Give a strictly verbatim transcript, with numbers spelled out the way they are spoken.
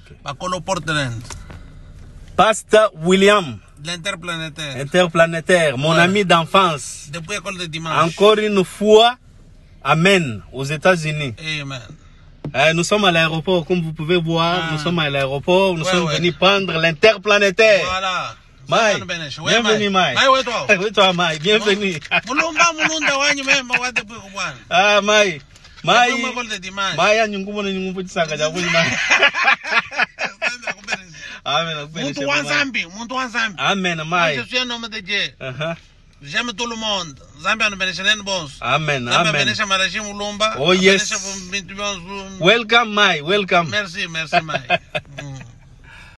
Okay. Bakolo Portland. Pasteur William. L'interplanétaire. Interplanétaire, mon ouais. ami d'enfance. Depuis l'école de dimanche. Encore une fois, amen, aux États-Unis. Amen. Euh, nous sommes à l'aéroport, comme vous pouvez voir, ah. nous sommes à l'aéroport, nous ouais, sommes ouais. venus prendre l'interplanétaire. Voilà. Mai, bienvenue Mai. Mai, où est toi? Oui, toi Mai, bienvenue. Mulumba, mulunda, wanyu même, wa de peu quoi. Ah Mai, Mai. Mai, ya nyungu bona nyungu puti sanga ja kuni Mai. Amen. Muntu wanzambi, muntu wanzambi. Amen Mai. Je suis un homme de Dieu. Uh-huh. J'aime tout le monde. Zambia no beneshenen boss. Amen. Zambia Amen. benesha marashi mulumba. Oh yes. Welcome Mai, welcome. Merci, merci Mai. mm.